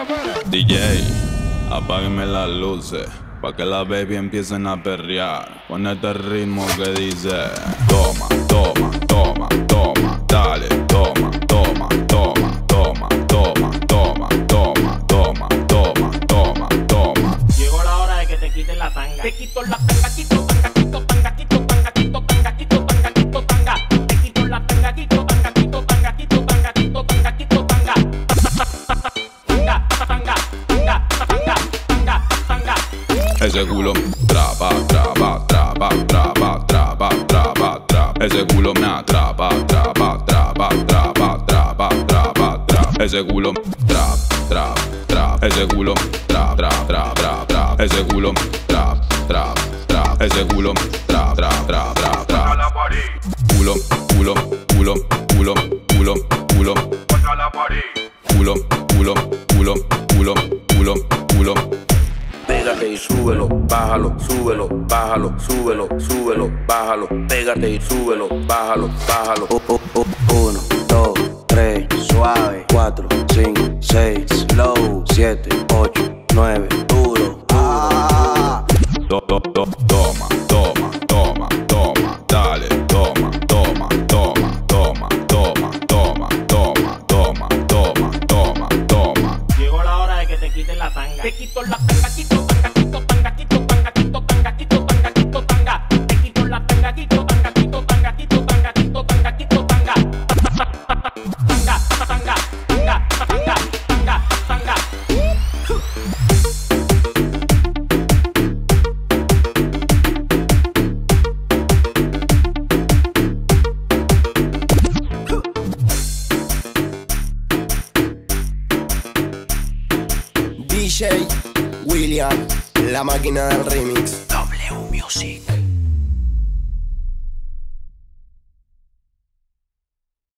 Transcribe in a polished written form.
DJ, apáguenme las luces, pa' que las baby empiecen a perrear. Con este ritmo que dice: toma, toma, toma, toma, dale, toma, toma, toma, toma, toma, toma, toma, toma, toma, toma, toma. Llegó la hora de que te quiten la tanga. Te quito la tanga, quito tanga, quito tanga, quito tanga, quito tanga, quito tanga, quito tanga. Te quito la tanga, quito tanga, quito tanga, quito tanga, quito tanga, quito tanga. Tanga, tanga, tanga, tanga, tanga, tanga. Ese culo traba, traba, traba, traba, traba, traba, traba. Ese culo me atrapa, traba, traba, traba, traba, traba, traba. Ese culo trap, trap, trap. Ese culo trap, trap, trap, trap, trap. Ese culo trap, trap, trap. Ese culo trap, trap, trap, trap, trap. Culo, culo, culo, culo, culo, culo. Culo, culo, culo, culo, culo, culo. Pégate y súbelo, bájalo, súbelo, bájalo, súbelo, súbelo, bájalo. Pégate y súbelo, bájalo, bájalo. 1, 2, 3, suave. 4, 5, 6, slow. 7, 8, 9, duro. Toma, toma, toma, toma, dale, toma, toma, toma, toma, toma, toma, toma, toma, toma, toma, toma. Llegó la hora de que te quiten la tanga. Te quito la tanga, quito tanga, quito tanga, quito tanga, quito tanga, quito tanga, quito tanga. Te quito la tanga, quito tanga, quito tanga, quito tanga, quito tanga, quito tanga. Tanga, tanga, tanga, tanga, tanga, tanga. DJ William, la máquina del remix. W Music.